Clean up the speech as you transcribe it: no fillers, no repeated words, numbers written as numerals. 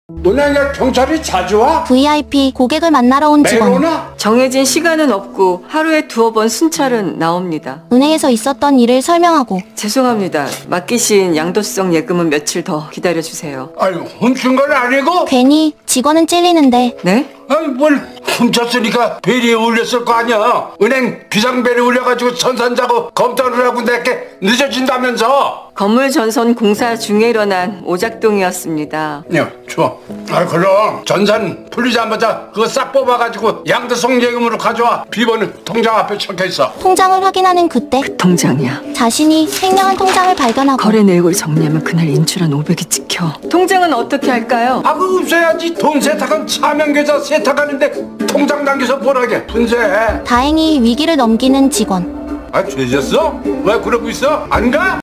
은행에 경찰이 자주 와? VIP 고객을 만나러 온 매일 직원. 오나? 정해진 시간은 없고 하루에 2번 순찰은 나옵니다. 은행에서 있었던 일을 설명하고 죄송합니다. 맡기신 양도성 예금은 며칠 더 기다려주세요. 아유, 훔친 건 아니고? 괜히 직원은 찔리는데 네? 아니, 뭘 훔쳤으니까 베리에 울렸을 거 아니야. 은행 비상벨이 울려가지고 전산 작업 검토를 하고 내게 늦어진다면서. 건물 전선 공사 중에 일어난 오작동이었습니다. 야, 좋아. 아, 그럼 전산 풀리자마자 그거 싹 뽑아가지고 양도성 예금으로 가져와. 비번은 통장 앞에 적혀있어. 통장을 확인하는 그때 통장이야. 자신이 횡령한 통장을 발견하고 거래 내역을 정리하면 그날 인출한 500이 찍혀. 통장은 어떻게 할까요? 아, 그거 없애야지. 돈 세탁은 차명계좌 세탁하는데 통장 당겨서 보라게. 분쇄해. 다행히 위기를 넘기는 직원. 아, 죄졌어? 왜 그러고 있어? 안 가?